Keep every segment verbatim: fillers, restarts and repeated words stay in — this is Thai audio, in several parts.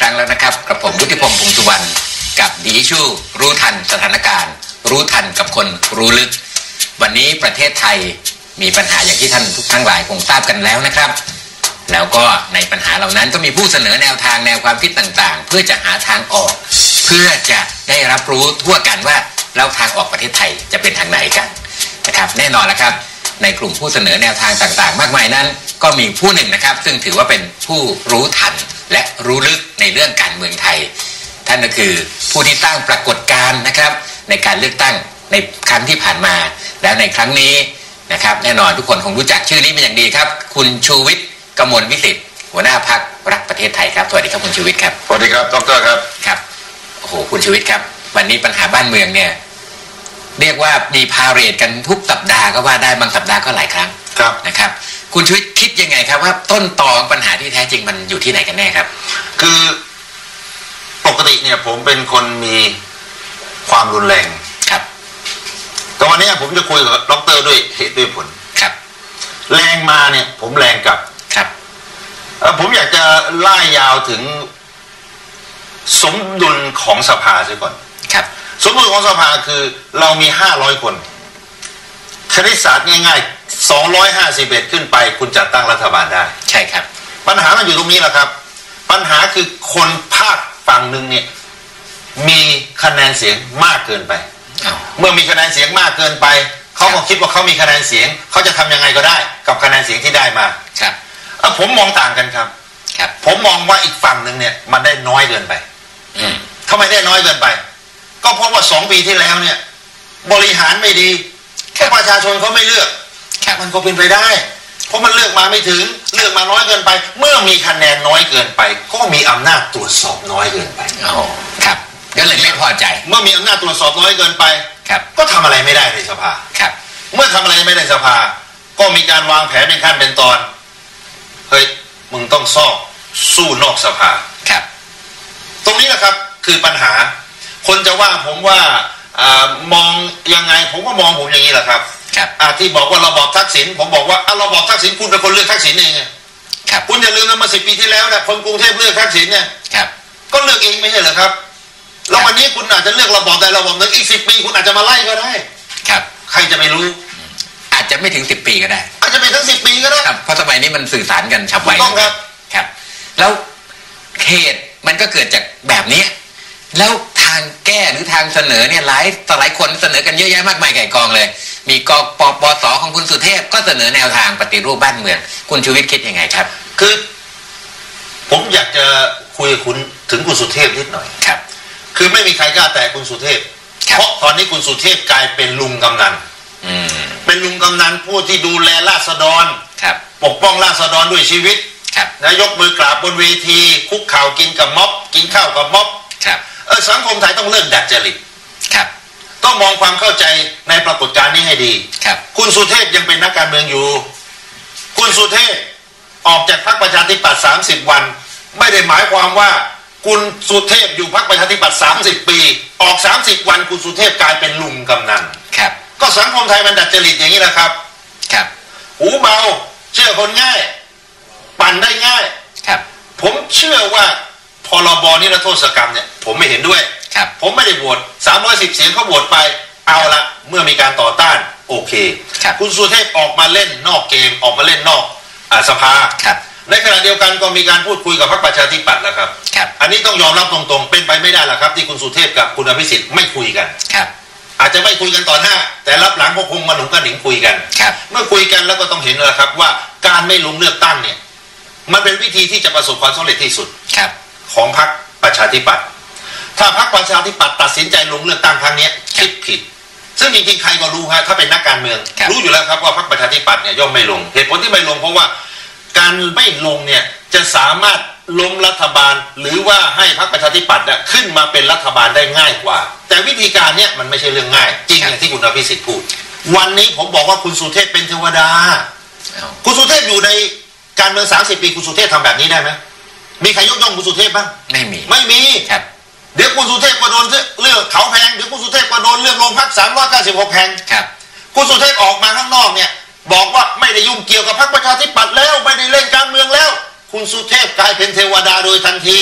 รั้งแล้วนะครับกับผมวุฒิพงษ์พงษ์สุวรรณกับดีชูรู้ทันสถานการณ์รู้ทันกับคนรู้ลึกวันนี้ประเทศไทยมีปัญหาอย่างที่ท่านทุกทั้งหลายคงทราบกันแล้วนะครับแล้วก็ในปัญหาเหล่านั้นก็มีผู้เสนอแนวทางแนวความคิดต่างๆเพื่อจะหาทางออกเพื่อจะได้รับรู้ทั่วกันว่าแล้วทางออกประเทศไทยจะเป็นทางไหนกันนะครับแน่นอนแล้วครับในกลุ่มผู้เสนอแนวทางต่างๆมากมายนั้นก็มีผู้หนึ่งนะครับซึ่งถือว่าเป็นผู้รู้ทันและรู้ลึกในเรื่องการเมืองไทยท่านก็คือผู้ที่สร้างปรากฏการณ์นะครับในการเลือกตั้งในครั้งที่ผ่านมาแล้วในครั้งนี้นะครับแน่นอนทุกคนคงรู้จักชื่อนี้เป็นอย่างดีครับคุณชูวิทย์ กมลวิสิทธิ์หัวหน้าพรรครักประเทศไทยครับสวัสดีครับคุณชูวิทย์ครับสวัสดีครับดร.ครับครับโอ้โหคุณชูวิทย์ครับวันนี้ปัญหาบ้านเมืองเนี่ยเรียกว่ามีพาเหรดกันทุกสัปดาห์ก็ว่าได้บางสัปดาห์ก็หลายครั้งครับนะครับคุณชูวิทย์คิดยังไงครับว่าต้นตอของปัญหาที่แท้จริงมันอยู่ที่ไหนกันแน่ครับคือปกติเนี่ยผมเป็นคนมีความรุนแรงครับแต่วันนี้ผมจะคุยกับดร.ด้วยเหตุด้วยผลครับแรงมาเนี่ยผมแรงกลับครับผมอยากจะไล่ยาวถึงสมดุลของสภาซะก่อนครับสมดุลของสภาคือเรามีห้าร้อยคนคณิตศาสตร์ง่ายๆสองร้อยห้าสิบเอ็ดขึ้นไปคุณจัดตั้งรัฐบาลได้ใช่ครับปัญหามันอยู่ตรงนี้แหละครับปัญหาคือคนภาคฝั่งหนึ่งเนี่ยมีคะแนนเสียงมากเกินไปเมื่อมีคะแนนเสียงมากเกินไปเขาก็คิดว่าเขามีคะแนนเสียงเขาจะทำยังไงก็ได้กับคะแนนเสียงที่ได้มาครับผมมองต่างกันครับครับผมมองว่าอีกฝั่งหนึ่งเนี่ยมันได้น้อยเกินไปทำไมได้น้อยเกินไปก็เพราะว่าสองปีที่แล้วเนี่ยบริหารไม่ดีแค่ประชาชนเขาไม่เลือกมันก็เป็นไปได้เพราะมันเลือกมาไม่ถึงเลือกมาน้อยเกินไปเมื่อมีคะแนนน้อยเกินไปก็มีอำนาจตรวจสอบน้อยเกินไปอ๋อครับก็เลยไม่พอใจเมื่อมีอำนาจตรวจสอบน้อยเกินไปครับก็ทำอะไรไม่ได้ในสภาครับเมื่อทำอะไรไม่ได้สภาก็มีการวางแผนเป็นขั้นเป็นตอนเฮ้ยมึงต้องซ่อสู้นอกสภาครับตรงนี้แหละครับคือปัญหาคนจะว่าผมว่าอ่ามองยังไงผมก็มองผมอย่างนี้แหละครับครับอ่าที่บอกว่าระบอบทักษิณผมบอกว่าอ่ะระบอบทักษิณคุณเป็นคนเลือกทักษิณเองไงครับคุณอย่าลืมนะมาสิบปีที่แล้วนะคนกรุงเทพเลือกทักษิณเนี่ยครับก็เลือกเองไม่ใช่เหรอครับแล้ววันนี้คุณอาจจะเลือกระบอบใดระบอบหนึ่งอีกสิบปีคุณอาจจะมาไล่ก็ได้ครับใครจะไม่รู้อาจจะไม่ถึงสิบปีก็ได้อาจจะเป็นทั้งสิบปีก็ได้ครับเพราะสมัยนี้มันสื่อสารกันฉับไวต้องครับครับแล้วเหตุมันก็เกิดจากแบบนี้แล้วทางแก้หรือทางเสนอเนี่ยหลายต่อหลายคนเสนอกันเยอะแยะมากมายไก่กองเลยมีกปปสของคุณสุเทพก็เสนอแนวทางปฏิรูปบ้านเมืองคุณชูวิทย์คิดยังไงครับคือผมอยากจะคุยกับคุณถึงคุณสุเทพนิดหน่อยครับคือไม่มีใครกล้าแตะคุณสุเทพเพราะตอนนี้คุณสุเทพกลายเป็นลุงกำนันเป็นลุงกำนันผู้ที่ดูแลราษฎรปกป้องราษฎรด้วยชีวิตนายกมือกราบบนเวทีคุกเข่ากินกับม็อบกินข้าวกับม็อบเออสังคมไทยต้องเลิกดัดจริตต้องมองความเข้าใจในปรากฏการณ์นี้ให้ดีคุณสุเทพยังเป็นนักการเมืองอยู่คุณสุเทพออกจากพรรคประชาธิปัตย์สามสิบวันไม่ได้หมายความว่าคุณสุเทพอยู่พรรคประชาธิปัตย์สามสิบปีออกสามสิบวันคุณสุเทพกลายเป็นลุงกำนันครับก็สังคมไทยมันดัดจริตอย่างนี้แหละครับครับหูเบาเชื่อคนง่ายปั่นได้ง่ายครับผมเชื่อว่าพรบนิรโทษกรรมเนี่ยผมไม่เห็นด้วยครับผมไม่ได้โหวตสามร้อยสิบเสียงเขาโหวตไปเอาละเมื่อมีการต่อต้านโอเคครับคุณสุเทพออกมาเล่นนอกเกมออกมาเล่นนอกอ่าสภาครับในขณะเดียวกันก็มีการพูดคุยกับพรรคประชาธิปัตย์แล้วครับครับอันนี้ต้องยอมรับตรงๆเป็นไปไม่ได้หรอกครับที่คุณสุเทพกับคุณอภิสิทธิ์ไม่คุยกันครับอาจจะไม่คุยกันต่อหน้าแต่รับหลังก็คงมาหนุนกันหนิงคุยกันครับเมื่อคุยกันแล้วก็ต้องเห็นแล้วครับว่าการไม่ลงเลือกตั้งเนี่ยมันเป็นวิธีที่จะประสบความสำเร็จที่สุดของพรรคประชาธิปัตย์ถ้าพรรคประชาธิปัตย์ตัดสินใจลงเลือกตั้งครั้งนี้คิดผิดซึ่งจริงๆใครก็รู้ฮะถ้าเป็นนักการเมืองรู้อยู่แล้วครับว่าพรรคประชาธิปัตย์เนี่ยย่อมไม่ลงเหตุผลที่ไม่ลงเพราะว่าการไม่ลงเนี่ยจะสามารถล้มรัฐบาลหรือว่าให้พรรคประชาธิปัตย์ขึ้นมาเป็นรัฐบาลได้ง่ายกว่าแต่วิธีการเนี่ยมันไม่ใช่เรื่องง่ายจริงอย่างที่คุณอภิสิทธิ์พูดวันนี้ผมบอกว่าคุณสุเทพเป็นเทวดาคุณสุเทพอยู่ในการเมืองสามสิบปีคุณสุเทพทำแบบนี้ได้ไหมมีใครยกย่องคุณสุเทพบ้างไม่มีไม่มีครับเดี๋ยวคุณสุเทพก็โดนเรื่องเขาแพงเดี๋ยวคุณสุเทพก็โดนเรื่องโรงพักสามร้อยเก้าสิบหกแพงครับคุณสุเทพออกมาข้างนอกเนี่ยบอกว่าไม่ได้ยุ่งเกี่ยวกับพรรคประชาธิปัตย์แล้วไม่ได้เล่นการเมืองแล้วคุณสุเทพกลายเป็นเทวดาโดยทันที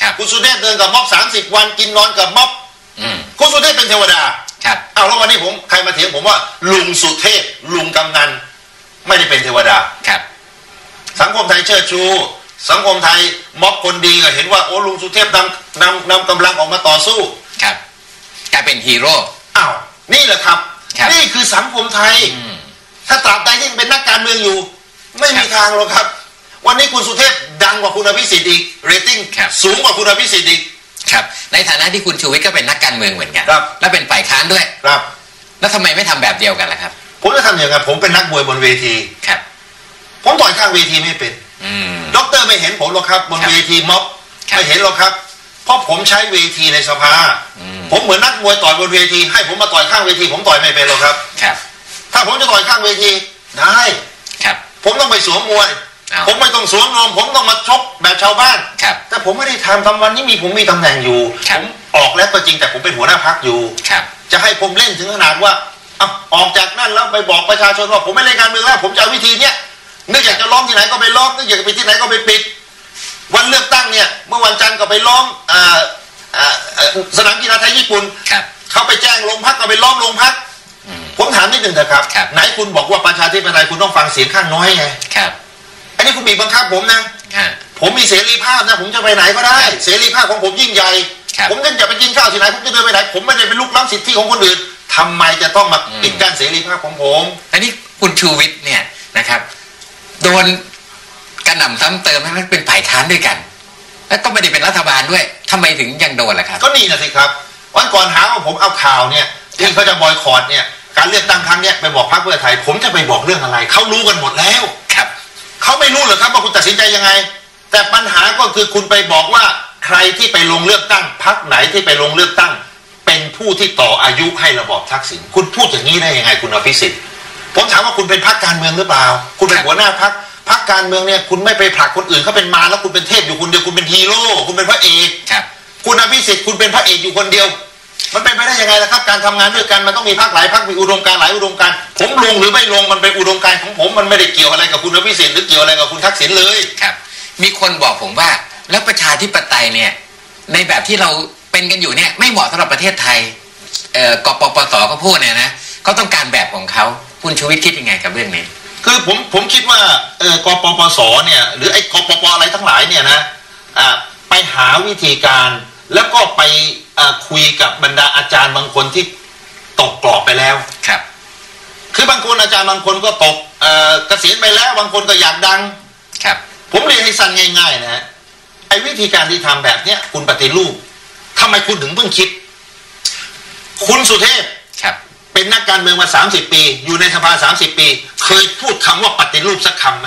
คุณสุเทพเดินกับม็อบสามสิบวันกินนอนกับม็อบคุณสุเทพเป็นเทวดาครับเอาแล้ววันนี้ผมใครมาเถียงผมว่าลุงสุเทพลุงกำนันไม่ได้เป็นเทวดาครับสังคมไทยเชิดชูสังคมไทยม็อบคนดีก็เห็นว่าโอ้ลุงสุเทพนำนำนำกำลังออกมาต่อสู้ครับกลายเป็นฮีโร่อ้าวนี่แหละครับนี่คือสังคมไทยถ้าตราบใดที่เป็นนักการเมืองอยู่ไม่มีทางหรอกครับวันนี้คุณสุเทพดังกว่าคุณอภิสิทธิ์อีกเรตติ้งสูงกว่าคุณอภิสิทธิ์อีกครับในฐานะที่คุณชูวิทย์ก็เป็นนักการเมืองเหมือนกันและเป็นฝ่ายค้านด้วยครับแล้วทำไมไม่ทำแบบเดียวกันล่ะครับผมจะทำอย่างไรผมเป็นนักมวยบนเวทีครับผมต่อยข้างเวทีไม่เป็นด็อกเตอร์ไม่เห็นผมหรอกครับบนเวทีม็อบไม่เห็นหรอกครับเพราะผมใช้เวทีในสภาผมเหมือนนักมวยต่อยบนเวทีให้ผมมาต่อยข้างเวทีผมต่อยไม่เป็นหรอกครับครับถ้าผมจะต่อยข้างเวทีได้ครับผมต้องไปสวมมวยผมไม่ต้องสวมนวมผมต้องมาชกแบบชาวบ้านแต่ผมไม่ได้ทำทำวันนี้มีผมมีตำแหน่งอยู่ผมออกแล้วก็จริงแต่ผมเป็นหัวหน้าพรรคอยู่จะให้ผมเล่นถึงขนาดว่าออกจากนั่นแล้วไปบอกประชาชนว่าผมไม่เล่นการเมืองแล้วผมจะเอาวิธีเนี้ยนึกอยากจะล้อมที่ไหนก็ไปล้อมนึกอยากจะไปที่ไหนก็ไปปิดวันเลือกตั้งเนี่ยเมื่อวันจันทร์ก็ไปล้อมสนามกีฬาไทยญี่ปุ่นเขาไปแจ้งโรงพักก็ไปล้อมโรงพักผมถามนิดหนึ่งเถอะครับไหนคุณบอกว่าประชาธิปไตยคุณต้องฟังเสียงข้างน้อยไงอันนี้คุณบีบบังคับผมนะผมมีเสรีภาพนะผมจะไปไหนก็ได้เสรีภาพของผมยิ่งใหญ่ผมเล่นจะไปกินข้าวที่ไหนผมจะเดินไปไหนผมไม่ได้ไปลุกล้ำสิทธิของคนอื่นทำไมจะต้องมาปิดกั้นเสรีภาพของผมอันนี้คุณชูวิทย์เนี่ยนะครับโดนกระหน่ำซ้ำเติมให้มันเป็นฝ่ายค้านด้วยกันแล้วก็ไม่ได้เป็นรัฐบาลด้วยทำไมถึงยังโดนล่ะครับก็นี่นะสิครับวันก่อนหาว่าผมเอาข่าวเนี่ยที่เขาจะบอยคอตเนี่ยการเลือกตั้งครั้งเนี้ยไปบอกพรรคเพื่อไทยผมจะไปบอกเรื่องอะไรเขารู้กันหมดแล้วครับเขาไม่รู้หรอกครับว่าคุณตัดสินใจยังไงแต่ปัญหาก็คือคุณไปบอกว่าใครที่ไปลงเลือกตั้งพรรคไหนที่ไปลงเลือกตั้งเป็นผู้ที่ต่ออายุให้ระบอบทักษิณคุณพูดอย่างนี้ได้ยังไงคุณอภิสิทธิ์ผมถามว่าคุณเป็นพรรคการเมืองหรือเปล่าคุณเป็นหัวหน้าพรรคพรรคการเมืองเนี่ยคุณไม่ไปผลักคนอื่นเขาเป็นมาแล้วคุณเป็นเทพอยู่คนเดียวคุณเป็นฮีโร่คุณเป็นพระเอกครับคุณอภิสิทธิ์คุณเป็นพระเอกอยู่คนเดียวมันเป็นไปได้ยังไงล่ะครับการทำงานด้วยกันมันต้องมีพรรคหลายพรรคมีอุดมการณ์หลายอุดมการณ์ผมลงหรือไม่ลงมันเป็นอุดมการณ์ของผมมันไม่ได้เกี่ยวอะไรกับคุณอภิสิทธิ์หรือเกี่ยวอะไรกับคุณทักษิณเลยครับมีคนบอกผมว่าแล้วประชาธิปไตยเนี่ยในแบบที่เราเป็นกันอยู่เนี่ยไม่เหมาะสำหรับประเทศไทยเอ่อกปปสเขาพูดเนี่ยนะเขาต้องการแบบของเขาคุณชูวิทย์คิดยังไงกับเรื่องนี้คือผมผมคิดว่าเออกปปสเนี่ยหรือไอ้กปปอะไรทั้งหลายเนี่ยนะอ่าไปหาวิธีการแล้วก็ไปอ่าคุยกับบรรดาอาจารย์บางคนที่ตกกรอบไปแล้วครับคือบางคนอาจารย์บางคนก็ตกเอ่อเกษียณไปแล้วบางคนก็อยากดังครับผมเรียนให้สั้นง่ายๆนะไอ้วิธีการที่ทำแบบเนี้ยคุณปฏิรูปทำไมคุณถึงเพิ่งคิดคุณสุเทพครับเป็นนักการเมืองมาสามสิบปีอยู่ในสภาสามสิบปีเคยพูดคำว่าปฏิรูปสักคำไหม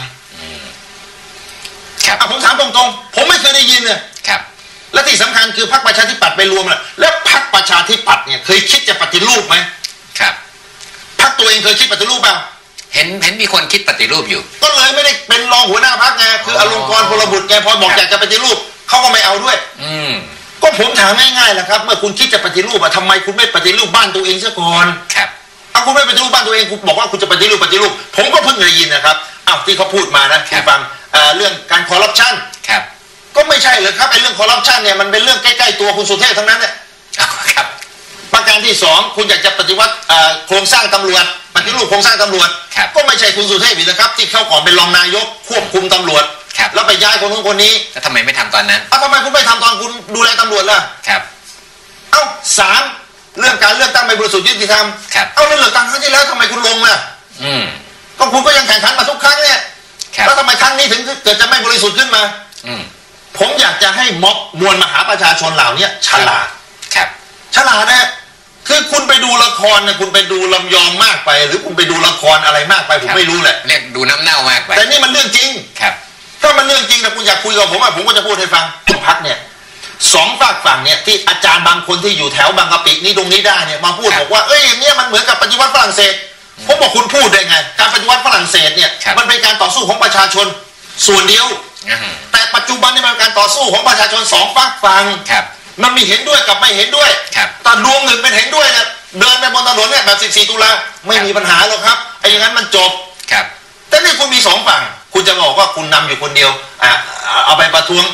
ครับผมถามตรงๆผมไม่เคยได้ยินเลยครับและที่สำคัญคือพรรคประชาธิปัตย์ไปรวมแล้วแล้วพรรคประชาธิปัตย์เนี่ยเคยคิดจะปฏิรูปไหมครับพรรคตัวเองเคยคิดปฏิรูปเปล่าเห็นเห็นมีคนคิดปฏิรูปอยู่ก็เลยไม่ได้เป็นรองหัวหน้าพรรคไงคืออลงกรณ์พลบุตรไงพอบอกอยากจะปฏิรูปเขาก็ไม่เอาด้วยอืมก็ผมถามง่ายๆแหละครับเมื่อคุณคิดจะปฏิรูปอะทำไมคุณไม่ปฏิรูปบ้านตัวเองซะก่อนครับเอาคุณไม่ปฏิรูปบ้านตัวเองคุณบอกว่าคุณจะปฏิรูปปฏิรูปผมก็เพิ่งได้ยินนะครับอ้าวที่เขาพูดมานะคุณฟังเรื่องการคอร์รัปชันครับก็ไม่ใช่เลยครับไอ้เรื่องคอร์รัปชันเนี่ยมันเป็นเรื่องใกล้ๆตัวคุณสุเทพทั้งนั้นเนี่ยครับประการที่สองคุณอยากจะปฏิวัติโครงสร้างตำรวจปฏิรูปโครงสร้างตำรวจก็ไม่ใช่คุณสุเทพอีกนะครับที่เข้าก่อนเป็นรองนายกควบคุมตำรวจแล้วไปย้ายคนนู้นคนนี้แล้วทำไมไม่ทำตอนนั้นอ้าวทำไมคุณไม่ทำตอนคุณดูแลตำรวจล่ะครับเอ้าสามเรื่องการเลือกตั้งไม่บริสุทธิ์ยุติธรรมเอ้าเรื่องเลือกตั้งครั้งที่แล้วทำไมคุณลงล่ะอืมก็คุณก็ยังแข่งขันมาทุกครั้งเนี่ยแล้วทำไมครั้งนี้ถึงเกิดจะไม่บริสุทธิ์ขึ้นมาอืมผมอยากจะให้ม็อบมวลมหาประชาชนเหล่านี้ฉลาดครับฉลาดนะคือคุณไปดูละครนะคุณไปดูลำยองมากไปหรือคุณไปดูละครอะไรมากไปผมไม่รู้แหละเรียกดูน้ำเน่ามากไปแต่นี่มันเรื่องจริงครับถ้ามันเรื่องจริงนะคุณอยากคุยกับผมอ่ะผมก็จะพูดให้ฟังพักเนี่ยสองฝากฝั่งเนี่ยที่อาจารย์บางคนที่อยู่แถวบางกะปินี่ตรงนี้ได้เนี่ยมาพูดบอกว่าเอ้ยอย่างเงี้ยมันเหมือนกับปฏิวัติฝรั่งเศสผมบอกคุณพูดได้ไงการปฏิวัติฝรั่งเศสเนี่ยมันเป็นการต่อสู้ของประชาชนส่วนเดียวแต่ปัจจุบันนี่มันเป็นการต่อสู้ของประชาชนสองฝากฝั่งมันมีเห็นด้วยกับไม่เห็นด้วยแต่ดวงหนึ่งเป็นเห็นด้วยเนี่ยเดินไปบนถนนเนี่ยแบบสิบสี่ตุลาไม่มีปัญหาหรอกครับไอ้อย่างนั้นมันจบแต่นี่คุณมีสองฝั่งคุณจะบอกว่าคุณนำอยู่คนเดียวอ่ะเอาไปประท้วง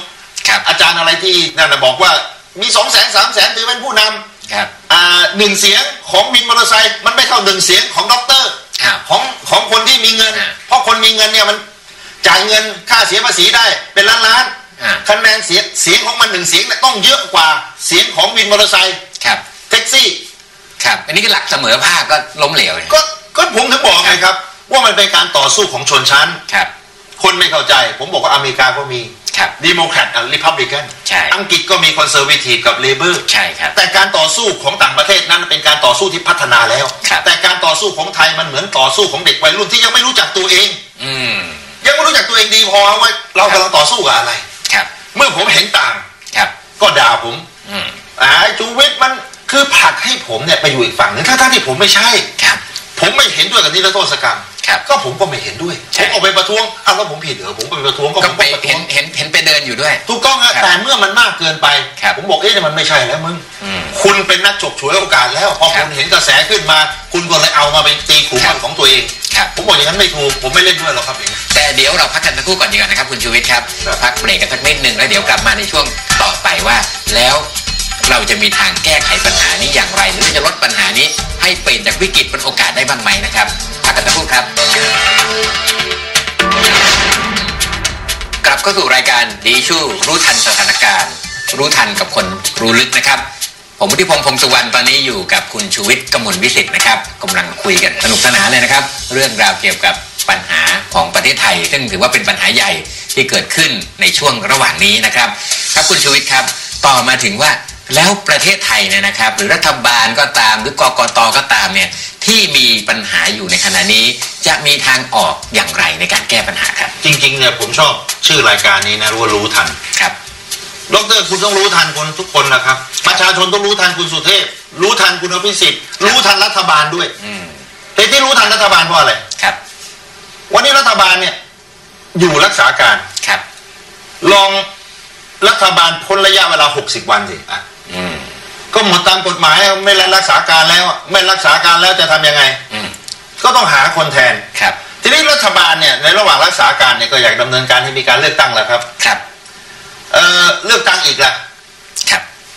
อาจารย์อะไรที่นั่นบอกว่ามีสองแสนสามแสนถือเป็นผู้นำครับอ่าหนึ่งเสียงของวินมอเตอร์ไซค์มันไม่เท่าหนึ่งเสียงของด็อกเตอร์ของของคนที่มีเงินเพราะคนมีเงินเนี่ยมันจ่ายเงินค่าเสียภาษีได้เป็นล้านล้านคะแนนเสียงเสียงของมันหนึ่งเสียงต้องเยอะกว่าเสียงของวินมอเตอร์ไซค์แท็กซี่ครับอันนี้ก็หลักเสมอภาคก็ล้มเหลวก็ก็ผมถึงบอกไงครับว่ามันเป็นการต่อสู้ของชนชั้นครับคนไม่เข้าใจผมบอกว่าอเมริกาก็มีดีโมแครตกับริพับลิกันอังกฤษก็มีคอนเซอร์เวทีฟกับเลเบอร์ใช่ครับแต่การต่อสู้ของต่างประเทศนั้นเป็นการต่อสู้ที่พัฒนาแล้วแต่การต่อสู้ของไทยมันเหมือนต่อสู้ของเด็กวัยรุ่นที่ยังไม่รู้จักตัวเองอืมยังไม่รู้จักตัวเองดีพอว่าเรากำลังต่อสู้กับอะไรครับเมื่อผมเห็นต่างครับก็ด่าผมอืมอ่าจูวิทย์มันคือผลักให้ผมเนี่ยไปอยู่อีกฝั่งนึงทั้งๆที่ผมไม่ใช่ครับผมไม่เห็นด้วยกับนิรโทษกรรมก็ผมก็ไม่เห็นด้วยผมออกไปประท้วงอ้าวแล้วผมผิดเหรอผมก็ไปประท้วงก็ผมไปเห็นเห็นเห็นไปเดินอยู่ด้วยถูกต้องอะแต่เมื่อมันมากเกินไปผมบอกเอ๊ะมันไม่ใช่แล้วมึงคุณเป็นนักฉกฉวยโอกาสแล้วพอคุณเห็นกระแสขึ้นมาคุณก็เลยเอามาเป็นตีขู่มันของตัวเองผมบอกอย่างนั้นไม่ถูกผมไม่เล่นด้วยหรอกครับแต่เดี๋ยวเราพักกันสักครู่ก่อนดีกว่านะครับคุณชูวิทย์ครับพักเบรกกันสักนิดนึงแล้วเดี๋ยวกลับมาในช่วงต่อไปว่าแล้วเราจะมีทางแก้ไขปัญหานี้อย่างไรหรือจะลดปัญหานี้ให้เปลี่ยนจากวิกฤตเป็นโอกาสได้บ้างไหมนะครับพักกันสักครู่ครับกลับเข้าสู่รายการดีชูรู้ทันสถานการณ์รู้ทันกับคนรู้ลึกนะครับผมวุฒิพงษ์พงษ์สุวรรณตอนนี้อยู่กับคุณชูวิทย์กมลวิสิทธิ์นะครับกำลังคุยกันสนุกสนานเลยนะครับเรื่องราวเกี่ยวกับปัญหาของประเทศไทยซึ่งถือว่าเป็นปัญหาใหญ่ที่เกิดขึ้นในช่วงระหว่างนี้นะครับครับคุณชูวิทย์ครับต่อมาถึงว่าแล้วประเทศไทยเนี่ยนะครับหรือรัฐบาลก็ตามหรือกกต.ก็ตามเนี่ยที่มีปัญหาอยู่ในขณะนี้จะมีทางออกอย่างไรในการแก้ปัญหาครับจริงๆเนี่ยผมชอบชื่อรายการนี้นะรู้ว่ารู้ทันครับดร.คุณต้องรู้ทันคนทุกคนนะครับประชาชนต้องรู้ทันคุณสุเทพรู้ทันคุณอภิสิทธิ์รู้ทันรัฐบาลด้วยเหตุที่รู้ทันรัฐบาลเพราะอะไรครับวันนี้รัฐบาลเนี่ยอยู่รักษาการครับลองรัฐบาลพ้นระยะเวลาหกสิบวันสิอ่ะก็หมดตามกฎหมายไม่รักษาการแล้วไม่รักษาการแล้วจะทำยังไงก็ต้องหาคนแทนครับทีนี้รัฐบาลเนี่ยในระหว่างรักษาการเนี่ยก็อยากดำเนินการให้มีการเลือกตั้งแล้วครับครับเอ่อเลือกตั้งอีกละครับ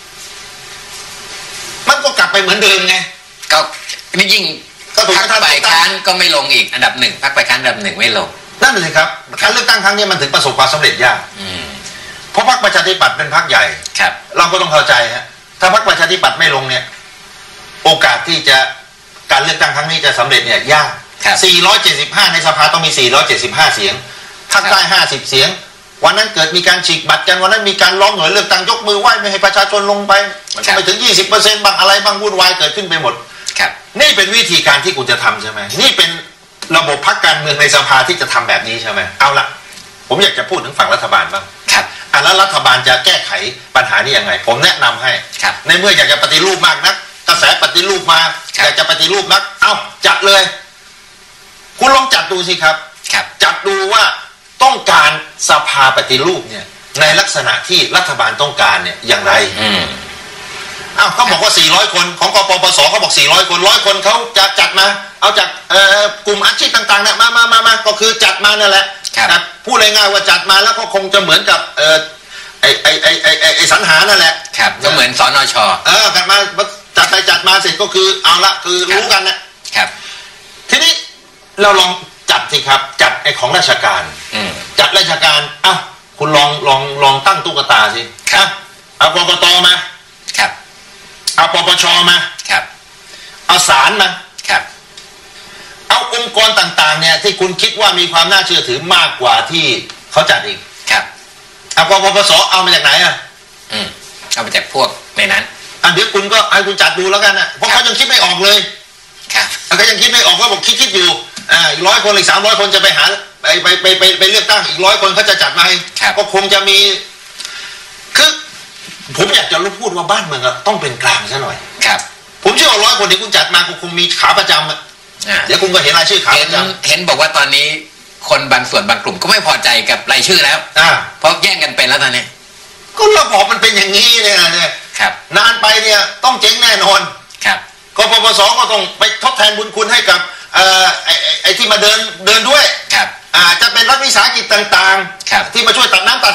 มันก็กลับไปเหมือนเดิมไงก็นี่ยิ่งก็ถูกพรรคฝ่ายค้านก็ไม่ลงอีกอันดับหนึ่งพรรคฝ่ายค้านอันดับหนึ่งไม่ลงนั่นเลยครับการเลือกตั้งครั้งนี้มันถึงประสบความสำเร็จยากเพราะพรรคประชาธิปัตย์เป็นพรรคใหญ่ครับเราก็ต้องเข้าใจฮะถ้าพรรคประชาธิปัตย์ไม่ลงเนี่ยโอกาสที่จะการเลือกตั้งครั้งนี้จะสำเร็จเนี่ยยากสี่ร้อยเจ็ดสิบห้าในสภาต้องมีสี่ร้อยเจ็ดสิบห้าเสียงภาคใต้ห้าสิบเสียงวันนั้นเกิดมีการฉีกบัตรกันวันนั้นมีการล้อมหน่วยเลือกตั้งยกมือไหว้ไม่ให้ประชาชนลงไปมันไปถึง ยี่สิบเปอร์เซ็นต์ บางอะไรบางวุ่นวายเกิดขึ้นไปหมดครับนี่เป็นวิธีการที่คุณจะทำใช่ไหมนี่เป็นระบบพรรคการเมืองในสภาที่จะทำแบบนี้ใช่ไหมเอาละผมอยากจะพูดถึงฝั่งรัฐบาลบ้างครับอ่ะแล้วรัฐบาลจะแก้ไขปัญหานี้ยังไงผมแนะนำให้ในเมื่ออยากจะปฏิรูปมากนักกระแสปฏิรูปมาอยากจะปฏิรูปนักเอ้าจัดเลยคุณลองจัดดูสิครับจัดดูว่าต้องการสภาปฏิรูปเนี่ยในลักษณะที่รัฐบาลต้องการเนี่ยอย่างไรอ้าวเขาบอกว่าสี่ร้อยคนของกปปสเขาบอกสี่ร้อยคนร้อยคนเขาจะจัดมาเอาจากเอ่อกลุ่มอาชีพต่างๆเนี่ยมามามามาก็คือจัดมานั่นแหละนะพูดง่ายๆว่าจัดมาแล้วก็คงจะเหมือนกับเอ่อไอ้ไอ้ไอ้ไอ้ไอ้ไอ้สรรหานั่นแหละครับก็เหมือนสนช. เออจัดมาจัดไปจัดมาเสร็จก็คือเอาละคือรู้กันนะครับทีนี้เราลองจัดสิครับจัดไอ้ของราชการจัดราชการอ้าวคุณลองลองลองตั้งตุ๊กตาสิครับเอากกต.มาครับเอาปปช.มาครับเอาศาลมาครับเอาองค์กรต่างๆเนี่ยที่คุณคิดว่ามีความน่าเชื่อถือมากกว่าที่เขาจัดอีกครับเอากปปส.เอามาจากไหนอ่ะอืมเอามาจากพวกในนั้นอ่ะเดี๋ยวคุณก็ให้คุณจัดดูแล้วกันนะเพราะเขายังคิดไม่ออกเลยครับเขายังคิดไม่ออกเขาบอกคิดคิดอยู่อ่าอีกร้อยคนอีกสามร้อยคนจะไปหาไปไปไปไปไปเลือกตั้งอีกร้อยคนเขาจะจัดมาให้ก็คงจะมีคือผมอยากจะรู้พูดว่าบ้านเมืองต้องเป็นกลางซะหน่อยครับผมเชื่อว่าร้อยคนที่คุณจัดมาคงมีขาประจำอ่ะเดี๋ยวคุณก็เห็นรายชื่อขาประจำเห็นบอกว่าตอนนี้คนบางส่วนบางกลุ่มก็ไม่พอใจกับรายชื่อแล้วอ่าเพราะแย่งกันเป็นแล้วตอนนี้ก็ระบบมันเป็นอย่างนี้เนี่ยครับนานไปเนี่ยต้องเจ๊งแน่นอนครับกปปส.ก็ต้องไปทดแทนบุญคุณให้กับเอ่อไอ้ไอ้ที่มาเดินเดินด้วยครับอ่าจะเป็นรัฐวิสาหกิจต่างๆที่มาช่วยตัดน้ำตัด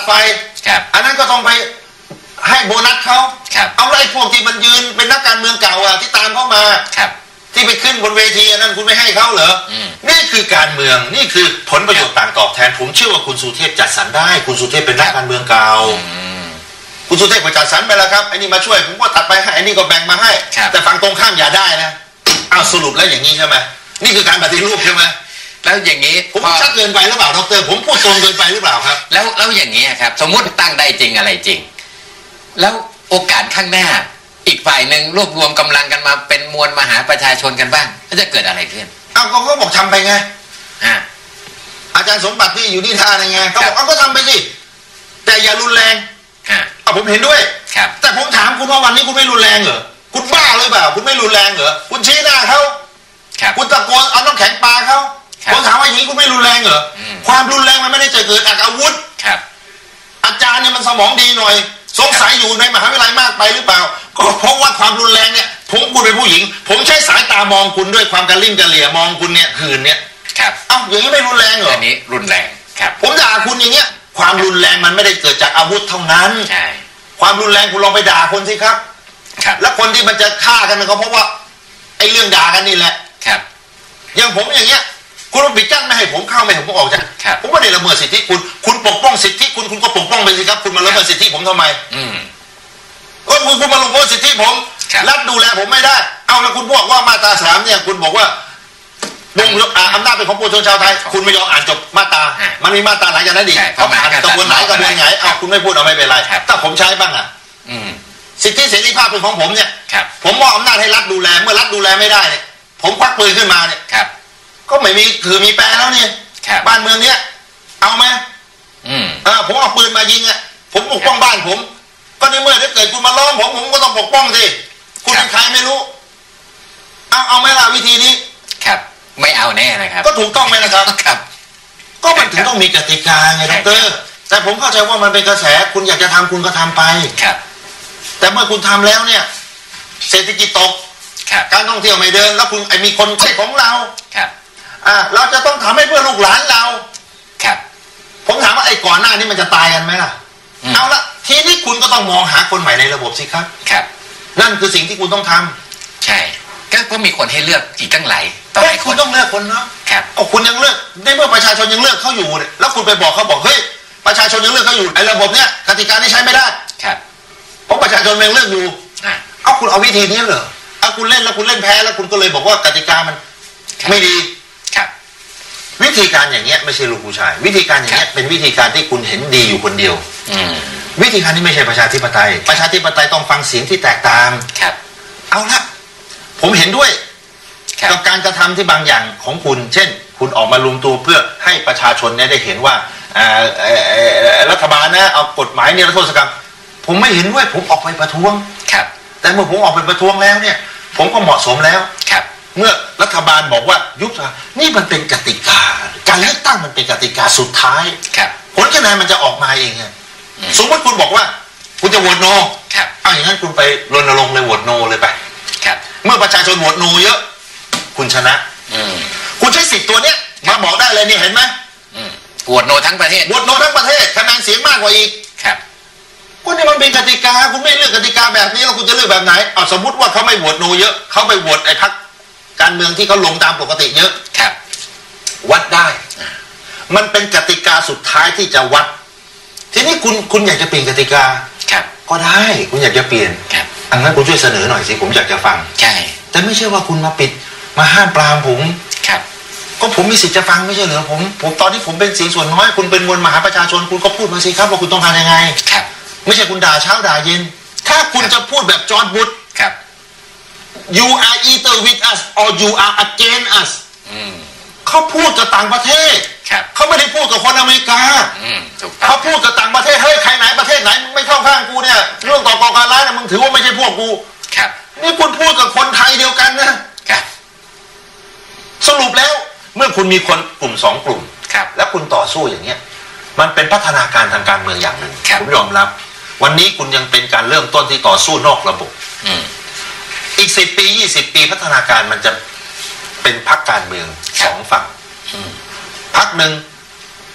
ไฟอันนั้นก็ต้องไปให้โบนัสเขาเอาไอ้พวกที่มันยืนเป็นนักการเมืองเก่าอ่ะที่ตามเข้ามาที่ไปขึ้นบนเวทีอันนั้นคุณไม่ให้เขาเหรอนี่คือการเมืองนี่คือผลประโยชน์ต่างตอบแทนผมเชื่อว่าคุณสุเทพจัดสรรได้คุณสุเทพเป็นนักการเมืองเก่าคุณสุเทพก็จัดสรรไปแล้วครับไอ้นี่มาช่วยผมก็ตัดไปให้ไอ้นี่ก็แบ่งมาให้แต่ฝั่งตรงข้ามอย่าได้นะอ้าวสรุปแล้วอย่างนี้ใช่ไหมนี่คือการปฏิรูปใช่ไหมแล้วอย่างนี้ผมชัดเกินไปหรือเปล่าดรผมพูดตรงเกินไปหรือเปล่าครับแล้วแล้วอย่างนี้ครับสมมุติตั้งได้จริงอะไรจริงแล้วโอกาสข้างหน้าอีกฝ่ายหนึ่งรวบรวมกำลังกันมาเป็นมวลมหาประชาชนกันบ้างก็จะเกิดอะไรขึ้นอ้าวเขาบอกทำไปไงอ่าอาจารย์สมบัติที่อยู่ที่ท่าไงเขาบอกเอาก็ทำไปสิแต่อย่ารุนแรงอ่าเอาผมเห็นด้วยครับแต่ผมถามคุณว่าวันนี้คุณไม่รุนแรงเหรอคุณบ้าหรือเปล่าคุณไม่รุนแรงเหรอคุณชี้หน้าเขาคุณตะโกนเอาน้ำแข็งปาเขาผมถามว่าอย่างนี้คุณไม่รุนแรงเหรอความรุนแรงมันไม่ได้จะเกิดจากอาวุธครับอาจารย์เนี่ยมันสมองดีหน่อยสงสัยอยู่ในมหาวิทยาลัยมากไปหรือเปล่าก็เพราะว่าความรุนแรงเนี่ยผมคุณเป็นผู้หญิงผมใช้สายตามองคุณด้วยความกระลิ่มกระเหลี่ยมองคุณเนี่ยคืนเนี่ยครับเอ้าอย่างนี้ไม่รุนแรงเหรออันนี้รุนแรงครับผมด่าคุณอย่างเงี้ยความรุนแรงมันไม่ได้เกิดจากอาวุธเท่านั้นใช่ความรุนแรงคุณลองไปด่าคนสิครับครับแล้วคนที่มันจะฆ่ากันมันก็เพราะว่าไอ้เรื่องด่ากันนี่แหละครับอย่างผมอย่างเงี้ยคุณปิดกั้นไม่ให้ผมเข้าไม่ให้ผมออกจากผมไม่ได้ละเมิดสิทธิคุณคุณปกป้องสิทธิคุณคุณก็ปกป้องไปสิครับคุณมาละเมิดสิทธิผมทำไมอืมก็คุณคุณมาละเมิดสิทธิผมรัฐดูแลผมไม่ได้เอาแล้วคุณบอกว่ามาตราสามเนี่ยคุณบอกว่าดงอำนาจเป็นของปวงชนชาวไทยคุณไม่ยอมอ่านจบมาตรามันมีมาตราหลังจากนั้นอีกเขาผ่านกระบวนไหนกระบวนไหนเอาคุณไม่พูดเอาไม่เป็นไรถ้าผมใช้บ้างอ่ะสิทธิเสรีภาพเป็นของผมเนี่ยผมมอบอำนาจให้รัฐดูแลเมื่อรัฐดูแลไม่ได้เนี่ยผมควักปืนขึ้นมาเนี่ยก็ไม่มีคือมีแปรแล้วเนี่ยบ้านเมืองเนี้ยเอาไหมอ่าผมเอาปืนมายิงอ่ะผมปกป้องบ้านผมก็ในเมื่อถ้าเกิดคุณมาล้อมผมผมก็ต้องปกป้องสิคุณเป็นใครไม่รู้เอาเอาไหมล่ะวิธีนี้ครับไม่เอาแน่นะครับก็ถูกต้องไหมนะครับครับก็มันถึงต้องมีกติกาไงดร.แต่ผมเข้าใจว่ามันเป็นกระแสคุณอยากจะทำคุณก็ทำไปครับแต่เมื่อคุณทำแล้วเนี่ยเศรษฐกิจตกการท่องเที่ยวไม่เดินแล้วคุณไอ้มีคนใช้ของเราครับอ่าเราจะต้องทำให้เพื่อลูกหลานเราครับผมถามว่าไอ้ก่อนหน้านี้มันจะตายกันไหมล่ะเอาละทีนี้คุณก็ต้องมองหาคนใหม่ในระบบสิครับครับนั่นคือสิ่งที่คุณต้องทำใช่ก็มีคนให้เลือกอีกตั้งหลายต่อหลายคนคุณต้องเลือกคนเนาะครับก็คุณยังเลือกในเมื่อประชาชนยังเลือกเขาอยู่เนี่ยแล้วคุณไปบอกเขาบอกเฮ้ยประชาชนยังเลือกเขาอยู่ไอ้ระบบเนี้ยกติกานี้ใช้ไม่ได้ครับเพราะประชาชนยังเลือกอยู่เอาคุณเอาวิธีนี้เหรอเอาคุณเล่นแล้วคุณเล่นแพ้แล้วคุณก็เลยบอกว่ากติกามันไม่ดีครับวิธีการอย่างเงี้ยไม่ใช่ลูกผู้ชายวิธีการอย่างเงี้ยเป็นวิธีการที่คุณเห็นดีอยู่คนเดียววิธีการนี้ไม่ใช่ประชาธิปไตยประชาธิปไตยต้องฟังเสียงที่แตกต่างครับเอาละผมเห็นด้วยกับการกระทำที่บางอย่างของคุณเช่นคุณออกมารวมตัวเพื่อให้ประชาชนเนี่ยได้เห็นว่ารัฐบาลนะเอากฎหมายนิรโทษกรรมผมไม่เห็นด้วยผมออกไปประท้วงครับแต่เมื่อผมออกไปประท้วงแล้วเนี่ยผมก็เหมาะสมแล้วครับเมื่อรัฐบาลบอกว่ายุบสภานี่มันเป็นกติกาการเลือกตั้งมันเป็นกติกาสุดท้ายผลคะแนนมันจะออกมาเองสมมติคุณบอกว่าคุณจะโหวตโนเอาอย่างนั้นคุณไปรณรงค์เลยโหวตโนเลยไปเมื่อประชาชนโหวตโนเยอะคุณชนะคุณใช้สิทธิ์ตัวเนี้ยมาบอกได้เลยนี่เห็นไหมโหวตโนทั้งประเทศโหวตโนทั้งประเทศคะแนนเสียงมากกว่าอีกครับก็นี่มันเป็นกติกาคุณไม่เลือกกติกาแบบนี้แล้วคุณจะเลือกแบบไหนเอาสมมติว่าเขาไม่โหวตโนเยอะเขาไปโหวตไอ้พรรคการเมืองที่เขาลงตามปกติเยอะครับวัดได้มันเป็นกติกาสุดท้ายที่จะวัดทีนี้คุณคุณอยากจะเปลี่ยนกติกาครับก็ได้คุณอยากจะเปลี่ยนครับอันนั้นคุณช่วยเสนอหน่อยสิผมอยากจะฟังใช่แต่ไม่ใช่ว่าคุณมาปิดมาห้ามปรามผมครับก็ผมมีสิทธิ์จะฟังไม่ใช่เหรอผมผมตอนนี้ผมเป็นเสียงส่วนน้อยคุณเป็นมวลมหาประชาชนคุณก็พูดมาสิครับว่าคุณต้องการยังไงครับไม่ใช่คุณด่าเช้าด่าเย็นถ้าคุณจะพูดแบบจอห์นวูดครับ you are either with us or you are against us เขาพูดกับต่างประเทศเขาไม่ได้พูดกับคนอเมริกาเขาพูดกับต่างประเทศเฮ้ยใครไหนประเทศไหนไม่เข้าข้างกูเนี่ยเรื่องต่อก่อการร้ายนะมึงถือว่าไม่ใช่พวกกูนี่คุณพูดกับคนไทยเดียวกันนะสรุปแล้วเมื่อคุณมีคนกลุ่มสองกลุ่มแล้วคุณต่อสู้อย่างเงี้ยมันเป็นพัฒนาการทางการเมืองอย่างหนึ่งผมยอมรับวันนี้คุณยังเป็นการเริ่มต้นที่ต่อสู้นอกระบบอีกสิบปียี่สิบปีพัฒนาการมันจะเป็นพรรคการเมืองสองฝั่งพรรคหนึ่ง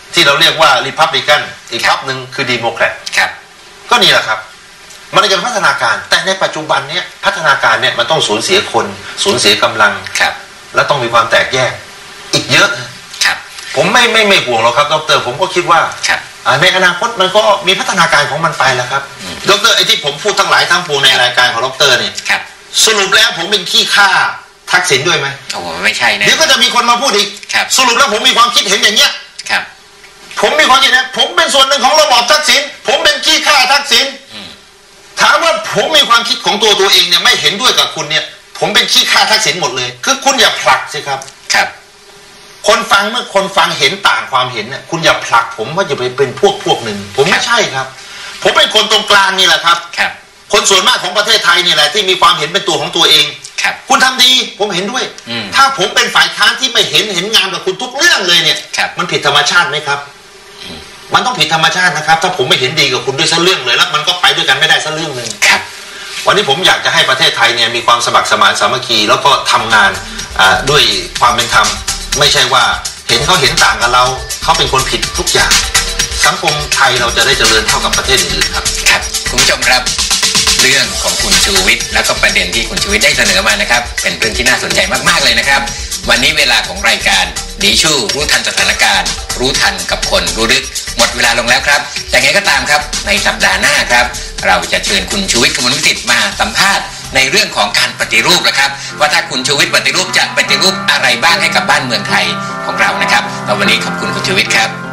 ที่เราเรียกว่าริพับลิกันอีกพรรคหนึ่งคือดีโมแครตครับก็นี่แหละครับมันจะพัฒนาการแต่ในปัจจุบันเนี้ยพัฒนาการเนี่ยมันต้องสูญเสียคนสูญเสียกำลังครับและต้องมีความแตกแยกอีกเยอะครับผมไม่ไม่ไม่ห่วงหรอกครับดร.ผมก็คิดว่าครับในอนาคตมันก็มีพัฒนาการของมันไปแล้วครับดร.ไอ้ที่ผมพูดทั้งหลายทั้งปวงในรายการของดร.นี่สรุปแล้วผมเป็นขี้ข้าทักษิณด้วยไหมโอ้ไม่ใช่นะเดี๋ยวก็จะมีคนมาพูดอีกสรุปแล้วผมมีความคิดเห็นอย่างเนี้ยครับผมมีความคิดนะผมเป็นส่วนหนึ่งของระบอบทักษิณผมเป็นขี้ข้าทักษิณถามว่าผมมีความคิดของตัวตัวเองเนี่ยไม่เห็นด้วยกับคุณเนี่ยผมเป็นขี้ข้าทักษิณหมดเลยคือคุณอย่าผลักสิครับครับคนฟังเมื่อคนฟังเห็นต่างความเห็นเนี่ยคุณอย่าผลักผมว่าจะไปเป็นพวกพวกหนึ่งผมไม่ใช่ครับผมเป็นคนตรงกลางนี่แหละครับครับคนส่วนมากของประเทศไทยนี่แหละที่มีความเห็นเป็นตัวของตัวเองครับคุณทำดีผมเห็นด้วยถ้าผมเป็นฝ่ายค้านที่ไม่เห็นเห็นงานกับคุณทุกเรื่องเลยเนี่ยมันผิดธรรมชาติไหมครับมันต้องผิดธรรมชาตินะครับถ้าผมไม่เห็นดีกับคุณด้วยสักเรื่องเลยแล้วมันก็ไปด้วยกันไม่ได้สักเรื่องนึงครับวันนี้ผมอยากจะให้ประเทศไทยเนี่ยมีความสมัครสมานสามัคคีแล้วก็ทำงานด้วยความเป็นธรรมไม่ใช่ว่าเห็นเขาเห็นต่างกับเราเขาเป็นคนผิดทุกอย่างสังคมไทยเราจะได้เจริญเท่ากับประเทศอื่นๆครับครับคุณผู้ชมครับเรื่องของคุณชูวิทย์แล้วก็ประเด็นที่คุณชูวิทย์ได้เสนอมานะครับเป็นเรื่องที่น่าสนใจมากๆเลยนะครับวันนี้เวลาของรายการดีชูรู้ทันสถานการณ์รู้ทันกับคนรู้ลึกหมดเวลาลงแล้วครับแต่ไงก็ตามครับในสัปดาห์หน้าครับเราจะเชิญคุณชูวิทย์กมลวิสิทธิ์มาสัมภาษณ์ในเรื่องของการปฏิรูปนะครับว่าถ้าคุณชูวิทย์ปฏิรูปจะปฏิรูปอะไรบ้างให้กับบ้านเมืองไทยของเรานะครับแล้ววันนี้ขอบคุณคุณชูวิทย์ครับ